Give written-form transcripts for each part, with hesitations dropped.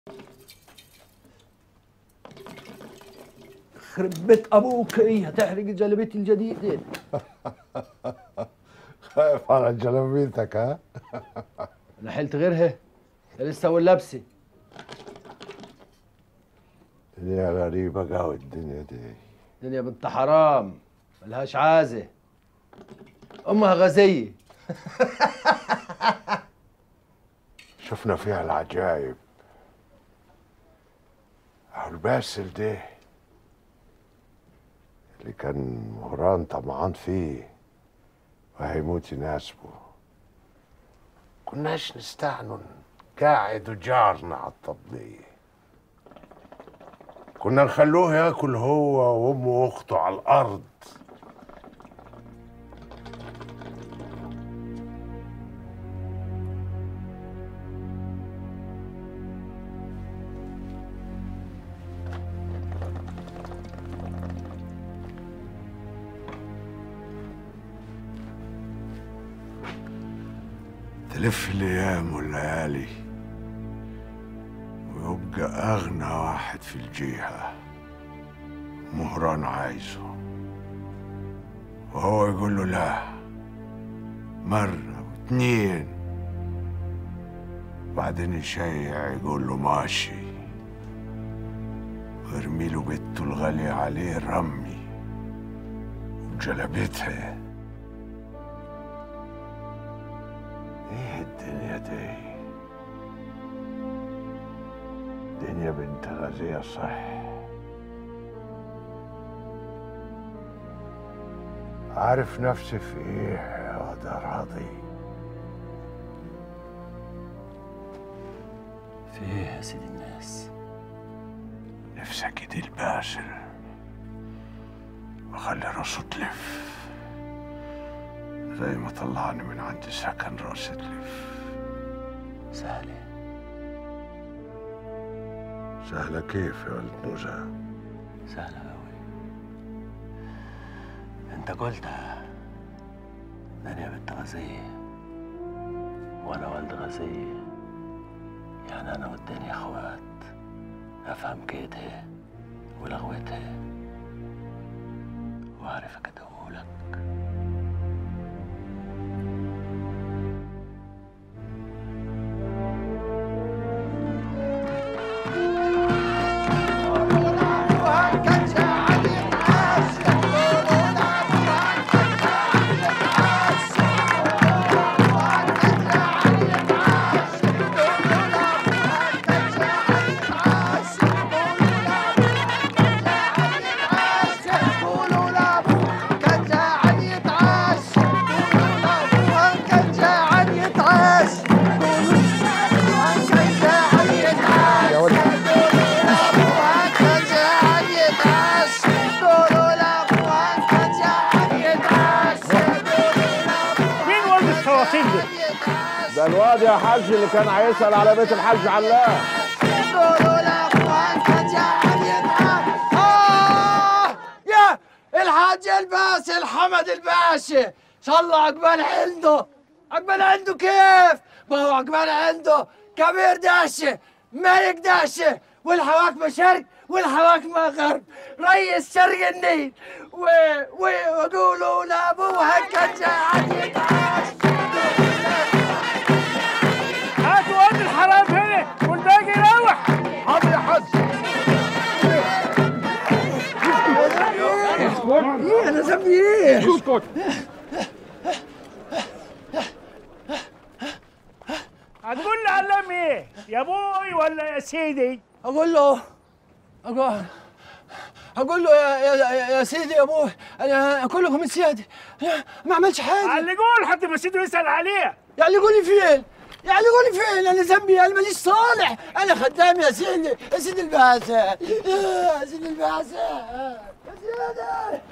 يخرب بيت ابوك، ايه هتحرق جلبيتي الجديده؟ خايف على جلبيتك ها؟ انا حلت غيرها، ده لسه اول لابسه. الدنيا غريبة قوي الدنيا دي. الدنيا بنت حرام ملهاش عازه، امها غزيه. شفنا فيها العجايب. الباسل ده اللي كان مهران طمعان فيه وهيموت يناسبه، كناش نستعنوا قاعد وجارنا على الطبلية، كنا نخلوه ياكل هو وامه واخته على الارض. تلف الايام والليالي ويبقى اغنى واحد في الجهه مهران عايزه، وهو يقول له لا مره واتنين، بعدين يشيع يقول له ماشي ويرمي له بنته الغاليه عليه رمي وجلبتها. ايه الدنيا دي؟ دنيا بنت غزية صح. عارف نفسي في ايه يا واد راضي؟ في ايه يا سيدي الناس؟ نفسك ايدي الباسل واخلي راسه تلف زي ما طلعني من عند سكن راسي تلف. سهله. سهلة كيف يا ولد نوزة؟ سهله قوي. انت قلتها، دنيا بنت غزيه وانا ولد غزيه، يعني انا والدنيا اخوات. افهم كيدها ولغوتها واعرف اكدهولك. ده الواد يا حاج اللي كان هيسأل على بيت الحاج علام. يا الحاج الباسل حمد الباشا، ان شاء الله عقبال عنده. عقبال عنده كيف؟ ما هو عقبال عنده كبير داشه، ملك داشه، والحواكمه شرق والحواكمه غرب، رئيس شرق النيل. وقولوا لابوها كان جاي يتعاش. هاتوا ولد الحرام هنا والباقي يروح. حاضر يا حاج. ايه انا ذنبي ايه؟ اسكت. هتقول لي علام ايه؟ يا ابوي ولا يا سيدي؟ اقول له يا سيدي يا ابوي، انا كلكم سيادي، أنا ما عملش حاجه. اللي يقول حتى ما سيده يسال عليه. يعني قولي فين؟ يعني قولي فين؟ انا ذنبي، انا ماليش صالح، انا خدام يا سيدي، يا سيدي البعثه، يا سيدي البعثه، يا سيدي.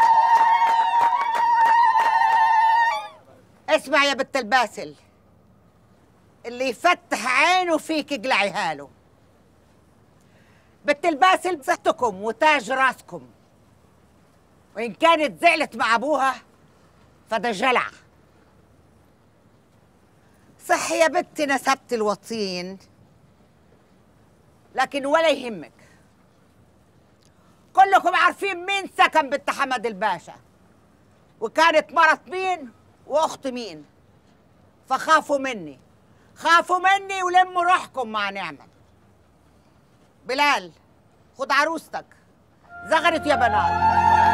اسمع يا بت الباسل، اللي يفتح عينه فيك اقلعيها له. بنت الباس لبستكم وتاج راسكم، وإن كانت زعلت مع أبوها فده جلع. صح يا بنتي نسبت الوطين، لكن ولا يهمك، كلكم عارفين مين سكن بنت حمد الباشا، وكانت مرت مين واخت مين، فخافوا مني، خافوا مني ولموا روحكم مع نعمة. بلال خد عروستك، زغرت يا بنات.